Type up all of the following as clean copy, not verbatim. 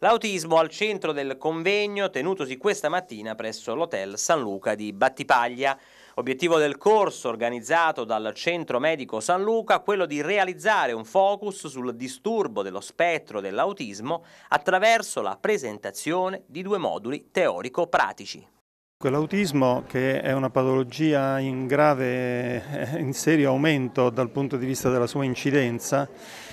L'autismo al centro del convegno tenutosi questa mattina presso l'Hotel San Luca di Battipaglia. Obiettivo del corso organizzato dal Centro Medico San Luca quello di realizzare un focus sul disturbo dello spettro dell'autismo attraverso la presentazione di 2 moduli teorico-pratici. L'autismo, che è una patologia in serio aumento dal punto di vista della sua incidenza,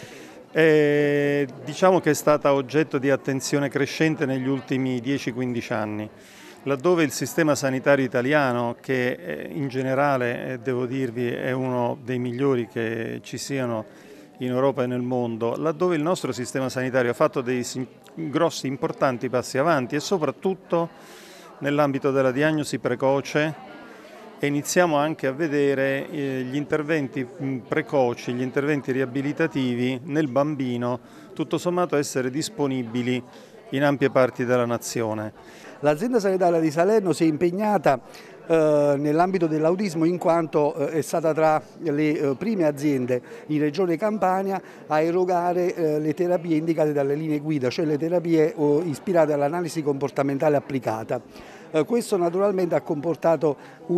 diciamo che è stata oggetto di attenzione crescente negli ultimi 10-15 anni, laddove il sistema sanitario italiano, che in generale, devo dirvi, è uno dei migliori che ci siano in Europa e nel mondo, laddove il nostro sistema sanitario ha fatto dei grossi, importanti passi avanti e soprattutto nell'ambito della diagnosi precoce, e iniziamo anche a vedere gli interventi precoci, gli interventi riabilitativi nel bambino, tutto sommato essere disponibili in ampie parti della nazione. L'azienda sanitaria di Salerno si è impegnata nell'ambito dell'autismo in quanto è stata tra le prime aziende in Regione Campania a erogare le terapie indicate dalle linee guida, cioè le terapie ispirate all'analisi comportamentale applicata. Questo naturalmente ha comportato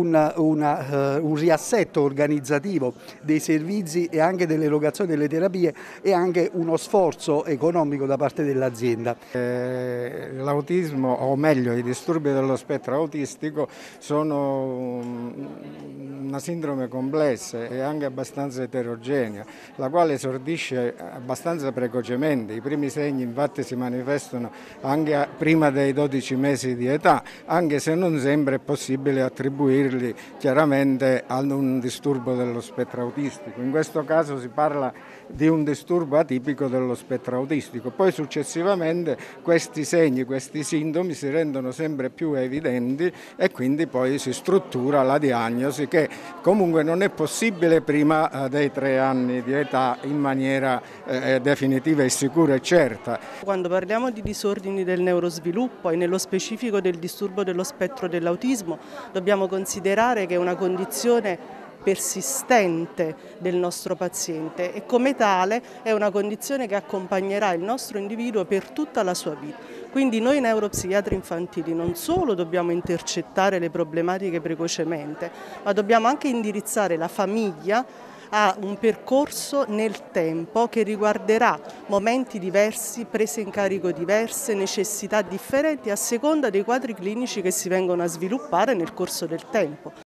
un riassetto organizzativo dei servizi e anche dell'erogazione delle terapie e anche uno sforzo economico da parte dell'azienda. L'autismo, o meglio i disturbi dello spettro autistico, sono una sindrome complessa e anche abbastanza eterogenea, la quale esordisce abbastanza precocemente. I primi segni infatti si manifestano anche prima dei 12 mesi di età, anche se non sempre è possibile attribuirli chiaramente a un disturbo dello spettro autistico. In questo caso si parla di un disturbo atipico dello spettro autistico. Poi successivamente questi segni, questi sintomi si rendono sempre più evidenti e quindi poi si struttura la diagnosi, che comunque non è possibile prima dei 3 anni di età in maniera definitiva e sicura e certa. Quando parliamo di disordini del neurosviluppo e nello specifico del disturbo dello spettro dell'autismo, dobbiamo considerare che è una condizione persistente del nostro paziente e come tale è una condizione che accompagnerà il nostro individuo per tutta la sua vita. Quindi noi neuropsichiatri infantili non solo dobbiamo intercettare le problematiche precocemente, ma dobbiamo anche indirizzare la famiglia a un percorso nel tempo che riguarderà momenti diversi, prese in carico diverse, necessità differenti a seconda dei quadri clinici che si vengono a sviluppare nel corso del tempo.